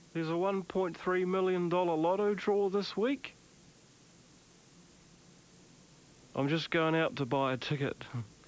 There's a $1.3 million lotto draw this week. I'm just going out to buy a ticket.